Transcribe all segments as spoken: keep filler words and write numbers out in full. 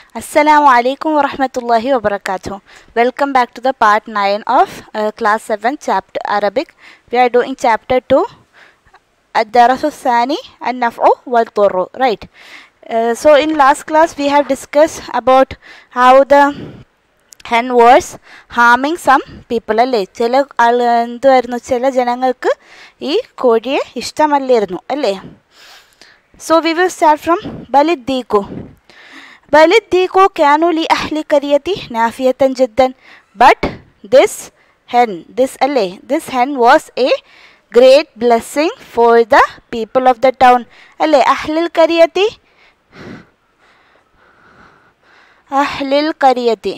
Assalamu Alaikum wa rahmatullahi wa barakatuh. Welcome back to the part nine of uh, class seven chapter Arabic. We are doing chapter two Ad-Darasu Thani An-Naf'u wal-Turru, right? Uh, so in last class we have discussed about how the hen was harming some people. അല്ലേ ചില ആൾ എന്തുവായിരുന്നു ചില ജനങ്ങൾക്ക് ഈ കോഴിയെ ഇഷ്ടമല്ലായിരുന്നു അല്ലേ. So we will start from Baliddiku. Baliddiku kanu li ahli qaryati nafiyatan jiddan. But this hen, this alle, this hen was a great blessing for the people of the town. Alle ahlil qaryati, ahlil qaryati.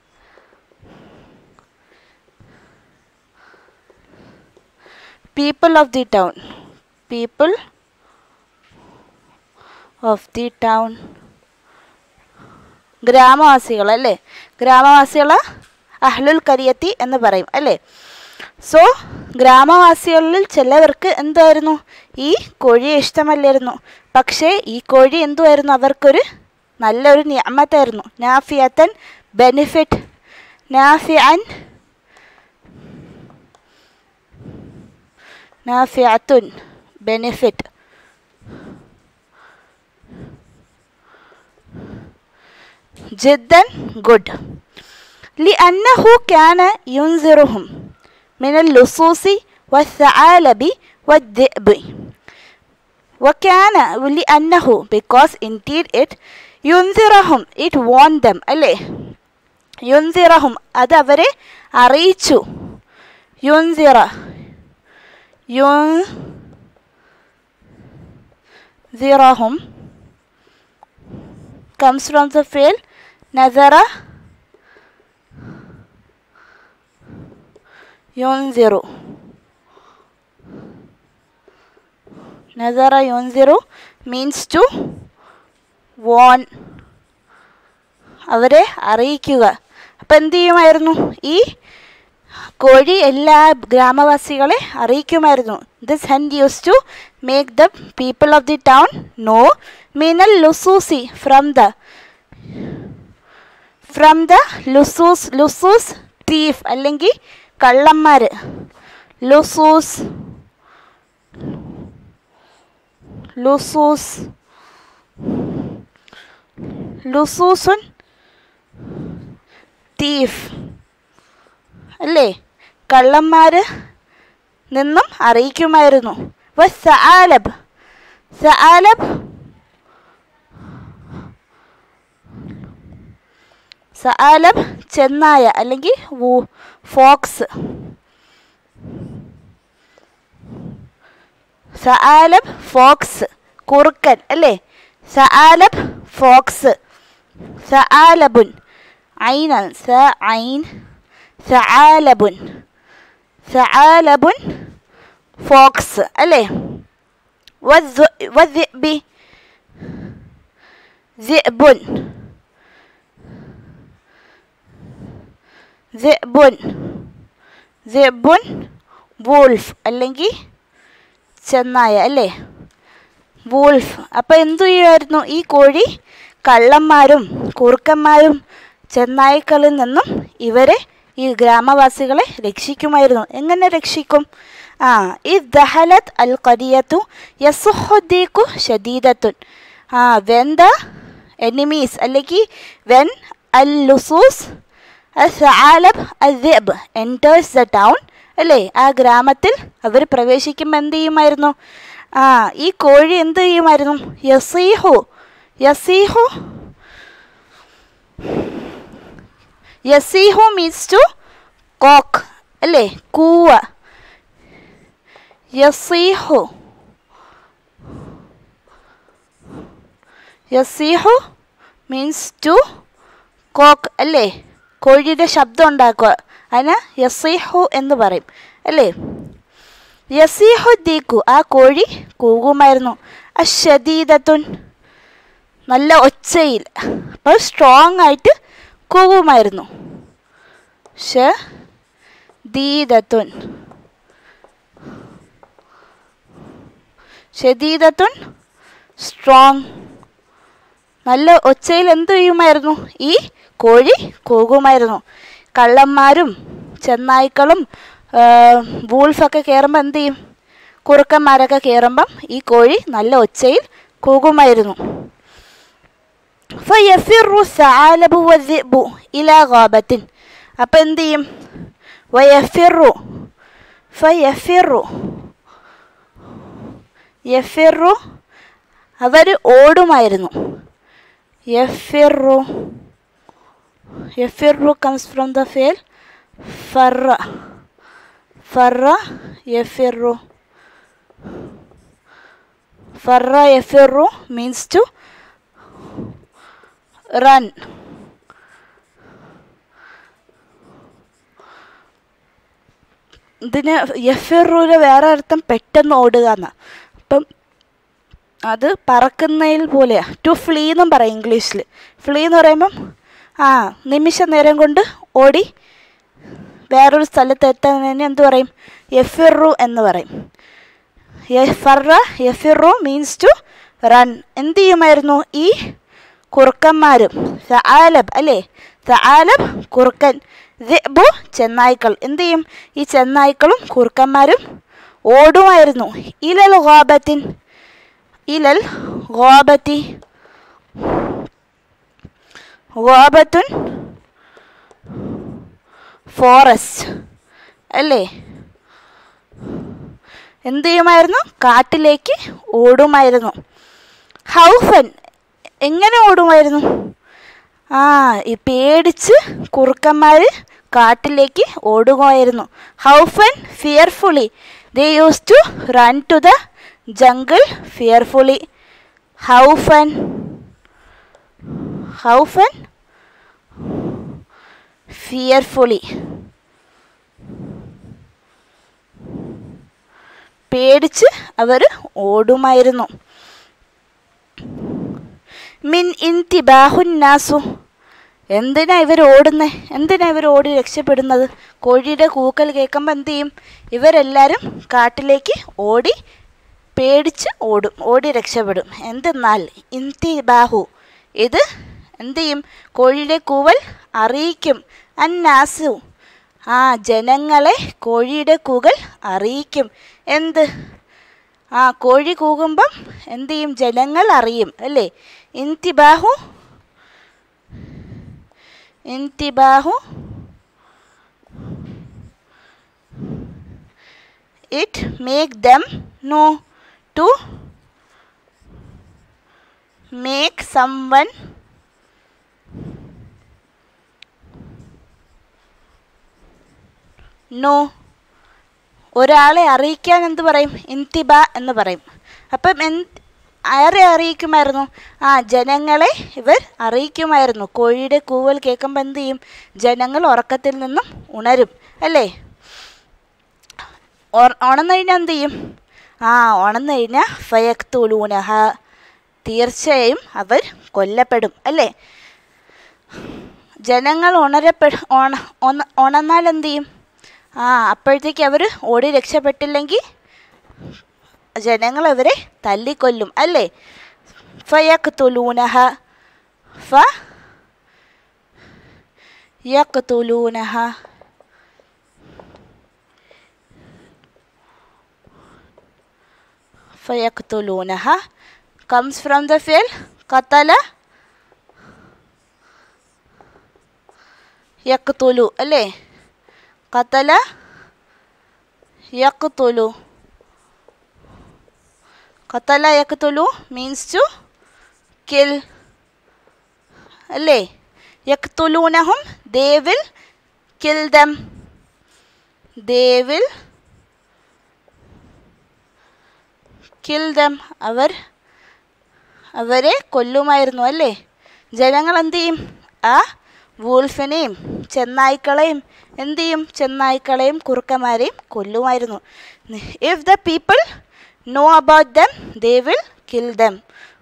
People of the town, people of the town. ഗ്രാമവാസികൾ അല്ലേ, ഗ്രാമവാസികൾ അഹ്ലുൽ ഖരിയത്തി എന്ന് പറയും അല്ലേ. So ഗ്രാമവാസികളിൽ ചിലവർക്ക് എന്തായിരുന്നു, ഈ കോഴിയെ ഇഷ്ടമല്ലായിരുന്നു. പക്ഷേ ഈ കോഴി എന്തുമായിരുന്നു, അവർക്കൊരു നല്ലൊരു നിഅമത്തായിരുന്നു. നാഫിയത്തൻ ബെനിഫിറ്റ്, നാഫിഅൻ നാഫിഅത്തുൻ benefit. جدا good لأنه كان ينذرهم من اللصوص والثعالب والذئب. وكان لأنه because indeed it ينذرهم, it warned them അല്ലേ. ينذرهم അത് അവരെ അറിയിച്ചു. ينذر ينذرهم comes from the fi'l nazara yunziru. Nazara yunziru means to warn, അവരെ അറിയിക്കുക. അപ്പം എന്ത് ചെയ്യുമായിരുന്നു, ഈ കോഴി എല്ലാ ഗ്രാമവാസികളെ അറിയിക്കുമായിരുന്നു. This hen used to make the people of the town know minal lususi, from the from the lusus, lusus thief അല്ലെങ്കിൽ കള്ളന്മാർ. ലുസൂസ് ലുസൂസ് ലുസൂസുൻ തീഫ് അല്ലേ, കള്ളന്മാർ നിന്നും അറിയിക്കുമായിരുന്നു. വസ്സആലബ്, സആലബ് സആലബ് ചെന്നായ അല്ലെങ്കിൽ ഫോക്സ്. സആലബ് ഫോക്സ് കുറുക്കൻ അല്ലേ. സആലബ് ഫോക്സ്. സആലബുൻ ഐനൻ സ ഐൻ സആലബുൻ സആലബുൻ ഫോക്സ് അല്ലേ. വദ്ദിഅബി ദിഅബുൻ ദിഅബുൻ ദിഅബുൻ വൂൾഫ് അല്ലെങ്കിൽ ചെന്നായ അല്ലേ, വൂൾഫ്. അപ്പം എന്തു ചെയ്യുമായിരുന്നു, ഈ കോഴി കള്ളന്മാരും കുറുക്കന്മാരും ചെന്നായ്ക്കളിൽ നിന്നും ഇവരെ ഈ ഗ്രാമവാസികളെ രക്ഷിക്കുമായിരുന്നു. എങ്ങനെ രക്ഷിക്കും? ആ ഇദ് ദഹലത് അൽ ഖരിയത്തു യസുഹുദ്ദീഖു ഷദീദത്തുൻ. ആ വെൻ ദ എനിമീസ് അല്ലെങ്കിൽ വെൻ അൽ ലുസൂസ് അസ്ആലബ് അദ്ദിഅബ് എൻറ്റേഴ്സ് ദ ടൗൺ അല്ലേ, ആ ഗ്രാമത്തിൽ അവർ പ്രവേശിക്കുമ്പോൾ എന്ത് ചെയ്യുമായിരുന്നു, ആ ഈ കോഴി എന്ത് ചെയ്യുമായിരുന്നു, യസീഹു യസീഹു യസീഹു മീൻസ് ടു കോക്ക് അല്ലേ, കൂവ. യസീഹു യസീഹു മീൻസ് ടു കോക്ക് അല്ലേ, കോഴിയുടെ ശബ്ദം ഉണ്ടാക്കുക, അതിന് യസീഹു എന്ന് പറയും അല്ലേ. യസീഹു ദീക്കു, ആ കോഴി കൂകുമായിരുന്നു. അശദീദത്തുൻ നല്ല ഒച്ചയിൽ, അപ്പോൾ സ്ട്രോങ് ആയിട്ട് കൂകുമായിരുന്നു. ഷദീദത്തുൻ ഷദീദത്തുൻ സ്ട്രോങ്, നല്ല ഒച്ചയിൽ എന്ത് ചെയ്യുമായിരുന്നു? ഈ കോഴി കൂകുമായിരുന്നു. കള്ളന്മാരും ചെന്നായ്ക്കളും വൂൾഫൊക്കെ കയറുമ്പോൾ എന്ത് ചെയ്യും? കുറുക്കന്മാരൊക്കെ കയറുമ്പം ഈ കോഴി നല്ല ഒച്ചയിൽ കൂകുമായിരുന്നു. ഫയഫിറു സഅലബു വദ്ദിബു ഇലാ ഗാബത്തിൻ. അപ്പം എന്ത് ചെയ്യും? വയഫിറു ഫയഫിറു യഫിറു അവർ ഓടുമായിരുന്നു. യഫിറു യഫിറു കംസ് ഫ്രം ദ ഫേൽ ഫറ. ഫറ യഫിറു. ഫറ യഫിറു means to run. ഇതിന് യഫിറുവിന് വേറെ അർത്ഥം പെട്ടെന്ന് ഓടുക എന്നാണ്. അപ്പം അത് പറക്കുന്നതിൽ പോലെയാണ്. ടു ഫ്ലീ എന്നും പറയും ഇംഗ്ലീഷിൽ. ഫ്ലീ എന്ന് പറയുമ്പം ആ നിമിഷ നേരം കൊണ്ട് ഓടി വേറൊരു സ്ഥലത്ത് എത്താൻ എന്ത് പറയും? യഫിറു എന്ന് പറയും. ഫറ യഫിറു മീൻസ് ടു റൺ. എന്ത് ചെയ്യുമായിരുന്നു? ഈ കുറുക്കന്മാരും സആലബ് അല്ലേ? സആലബ് കുറുക്കൻ, ദിബു ചെന്നായ്ക്കൾ. എന്ത് ചെയ്യും? ഈ ചെന്നായ്ക്കളും കുറുക്കന്മാരും ഓടുമായിരുന്നു. ഇലൽ ഗാബത്തിൻ ഇലൽ ഗാബത്തി. ഗാബത്തുൻ ഫോറസ്റ്റ് അല്ലേ? എന്ത് ചെയ്യുമായിരുന്നു? കാട്ടിലേക്ക് ഓടുമായിരുന്നു. ഹൗഫൻ എങ്ങനെ ഓടുമായിരുന്നു? ആ ഈ പേടിച്ച് കുറുക്കന്മാർ കാട്ടിലേക്ക് ഓടുകയായിരുന്നു. ഹൗഫൻ fearfully. They use to run to the jungle fearfully. ഹൗഫൻ ഹൗഫൻ ഫിയർഫുള്ളി. പേടിച്ച് അവർ ഓടുമായിരുന്നു. മിൻ ഇന്തിബാഹുന്നാസു. എന്തിനാ ഇവർ ഓടുന്നത്? എന്തിനാ ഇവർ ഓടി രക്ഷപ്പെടുന്നത്? കോഴിയുടെ കൂക്കൽ കേൾക്കുമ്പോൾ എന്ത് ചെയ്യും? ഇവരെല്ലാവരും കാട്ടിലേക്ക് ഓടി പേടിച്ച് ഓടും, ഓടി രക്ഷപ്പെടും. എന്തെന്നാൽ ഇന്തിബാഹു ഇത് എന്ത് ചെയ്യും? കോഴിയുടെ കൂവൽ അറിയിക്കും. അന്നാസു ആ ജനങ്ങളെ കോഴിയുടെ കൂകൽ അറിയിക്കും. എന്ത്? ആ കോഴി കൂകുമ്പം എന്ത് ചെയ്യും? ജനങ്ങൾ അറിയും അല്ലേ? ഇന്തിബാഹു ഇന്തിബാഹു it make them know to make someone know. ഒരാളെ അറിയിക്കാൻ എന്ത് പറയും? ഇന്തിബ എന്ന് പറയും. അപ്പം എന്ത് ആരെ അറിയിക്കുമായിരുന്നു? ആ ജനങ്ങളെ ഇവർ അറിയിക്കുമായിരുന്നു. കോഴിയുടെ കൂവൽ കേൾക്കുമ്പോൾ എന്ത് ചെയ്യും? ജനങ്ങൾ ഉറക്കത്തിൽ നിന്നും ഉണരും അല്ലേ? ഉണർന്നു കഴിഞ്ഞാൽ എന്ത് ചെയ്യും? ആ ഉണർന്നു കഴിഞ്ഞാൽ ഫയഖ്തുലൂനഹ തീർച്ചയായും അവർ കൊല്ലപ്പെടും അല്ലേ? ജനങ്ങൾ ഉണരപ്പെ ഉണർന്നാൽ എന്ത് ചെയ്യും? ആ അപ്പോഴത്തേക്ക് അവർ ഓടി രക്ഷപ്പെട്ടില്ലെങ്കിൽ ജനങ്ങൾ അവരെ തല്ലിക്കൊല്ലും അല്ലേ? ഫയഖ്തുലൂനഹ ഫ യഖ്തുലൂനഹ ഫയഖ്തുലൂനഹ comes from the fi'l qatala യഖ്തുലു അല്ലേ? ഖതല യഖ്തുലു. ഖതല യഖ്തുലു means to kill അല്ലേ? യഖ്തുലൂനഹും they will kill them. they will kill them. അവർ അവരെ കൊല്ലുമായിരുന്നു അല്ലേ? ജനങ്ങൾ എന്ത് ചെയ്യും? ആ വൂൾഫിനെയും ചെന്നായ്ക്കളെയും എന്ത് ചെയ്യും? ചെന്നായ്ക്കളെയും കുറുക്കന്മാരെയും കൊല്ലുമായിരുന്നു. If the people know about them they will kill them.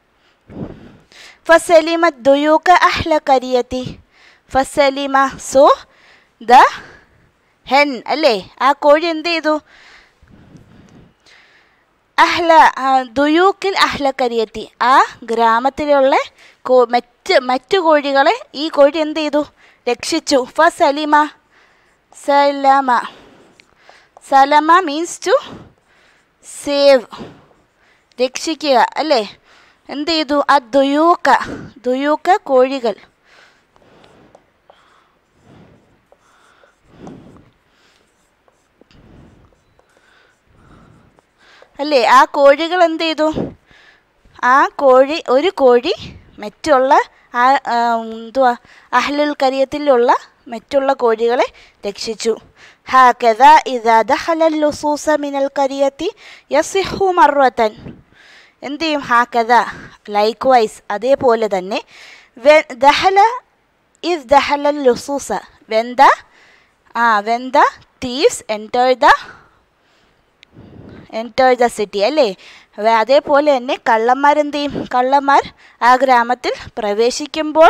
ഫസലിമത് ദുയൂക അഹ്ല ഖരിയതി. ഫസലിമ സോ ദ ഹെൻ അല്ലേ? ആ കോഴി എന്ത് ചെയ്തു? അഹ്ല ദുയൂക്കിൽ അഹ്ല കരിയത്തി, ആ ഗ്രാമത്തിലുള്ള കോ മറ്റ് മറ്റു കോഴികളെ ഈ കോഴി എന്ത് ചെയ്തു? രക്ഷിച്ചു. ഫ സലിമ, സലമ, സലമ മീൻസ് ടു സേവ്, രക്ഷിക്കുക അല്ലേ. എന്ത് ചെയ്തു? ആ ദുയൂക്ക, ദുയൂക്ക കോഴികൾ, അല്ലേ. ആ കോഴികൾ എന്ത് ചെയ്തു? ആ കോഴി ഒരു കോഴി മറ്റുള്ള ആ എന്തുവാ അഹ്ലുൽ കരിയത്തിലുള്ള മറ്റുള്ള കോഴികളെ രക്ഷിച്ചു. ഹാകദ ഇദാ ദഖലൽ ലുസൂസ മിനൽ കരിയത്തി യസിഹു മർറതൻ, എന്ത് ചെയ്യും? ഹാകദ ലൈക്ക് വൈസ്, അതേപോലെ തന്നെ വെൻ ദഹല ഇസ് ദഹലൽ ലുസൂസ, വെൻ ദ ആ when the thieves enter the enter the city അല്ലേ. അതേപോലെ തന്നെ കള്ളന്മാരെന്ത് ചെയ്യും? കള്ളന്മാർ ആ ഗ്രാമത്തിൽ പ്രവേശിക്കുമ്പോൾ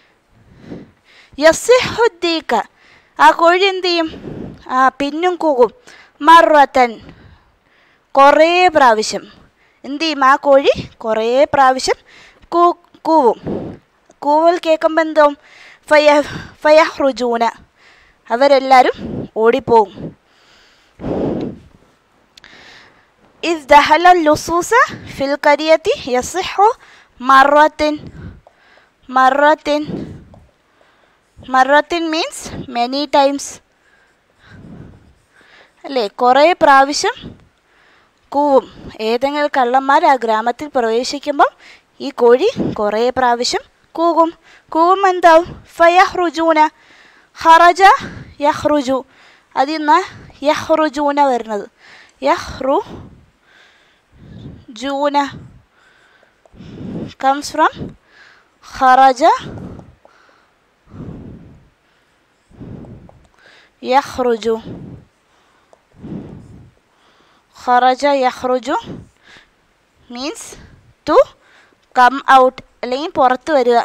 യസിഹുദ്ദീക, ആ കോഴി എന്ത് ചെയ്യും? ആ പിന്നും കൂകും. മർറതൻ, കുറേ പ്രാവശ്യം എന്ത് ചെയ്യും? ആ കോഴി കുറേ പ്രാവശ്യം കൂ കൂവും. കൂവൽ കേൾക്കുമ്പോൾ എന്താവും? ഫയ ഫയഹ്റുജൂന, അവരെല്ലാവരും ഓടിപ്പോവും. إذ دخل اللصوص في القرية يصح مرة مرة مرة means many times അല്ലേ. കുറേ പ്രാവശ്യം കൂവും. ഏതെങ്കിലും കള്ളന്മാർ ആ ഗ്രാമത്തിൽ പ്രവേശിക്കുമ്പം ഈ കോഴി കുറേ പ്രാവശ്യം കൂകും. കൂവും എന്താവും? ഫയഹ്റുജൂന, ഹറജ യഹ്റുജു, അതിൽ നിന്ന് യഹ്റുജൂന വരുന്നത്. യഹ്റു Juna comes from kharaja yakhruju, kharaja yakhruju means to come out, അല്ലെങ്കിൽ പുറത്ത് വരിക.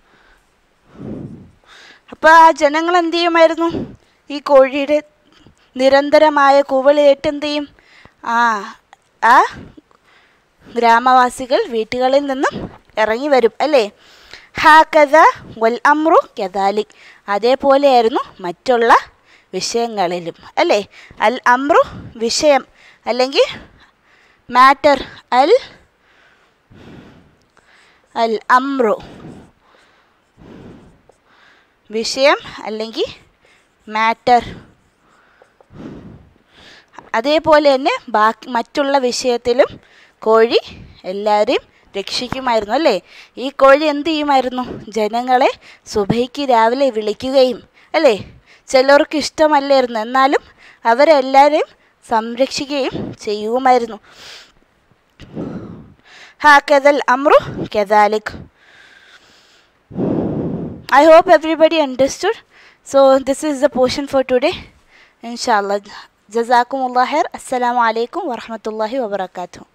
അപ്പോൾ ആ ജനങ്ങൾ എന്ത് ചെയ്യുമായിരുന്നു? ഈ കോഴിയുടെ നിരന്തരമായ കൂവലേറ്റ് എന്ത് ചെയ്യും? ആ ആ ഗ്രാമവാസികൾ വീട്ടുകളിൽ നിന്നും ഇറങ്ങി വരും അല്ലേ. ഹാകദ വൽ അമ്രു കദാലിക്, അതേപോലെയായിരുന്നു മറ്റുള്ള വിഷയങ്ങളിലും അല്ലേ. അൽ അമ്രു വിഷയം അല്ലെങ്കിൽ മാറ്റർ, അൽ അൽ അമ്രു വിഷയം അല്ലെങ്കിൽ മാറ്റർ. അതേപോലെ തന്നെ ബാക്കി മറ്റുള്ള വിഷയത്തിലും കോഴി എല്ലാവരെയും രക്ഷിക്കുമായിരുന്നു അല്ലേ. ഈ കോഴി എന്ത് ചെയ്യുമായിരുന്നു? ജനങ്ങളെ സുബഹിക്ക് രാവിലെ വിളിക്കുകയും അല്ലേ. ചിലർക്ക് ഇഷ്ടമല്ലായിരുന്നു, എന്നാലും അവരെല്ലാവരെയും സംരക്ഷിക്കുകയും ചെയ്യുമായിരുന്നു. ഹാകദൽ അമ്രു കദാലിക്. I hope everybody understood. So this is the portion for today. Inshallah. Jazakumullah khair. Assalamu alaikum wa rahmatullahi wa barakatuh.